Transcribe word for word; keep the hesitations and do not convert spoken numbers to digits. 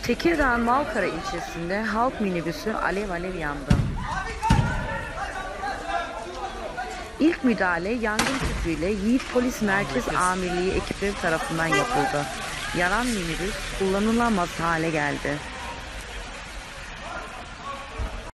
Tekirdağ Malkara ilçesinde halk minibüsü alev alev yandı. İlk müdahale yangın tüpüyle Yiğit Polis Merkez Amirliği ekipleri tarafından yapıldı. Yanan minibüs kullanılamaz hale geldi.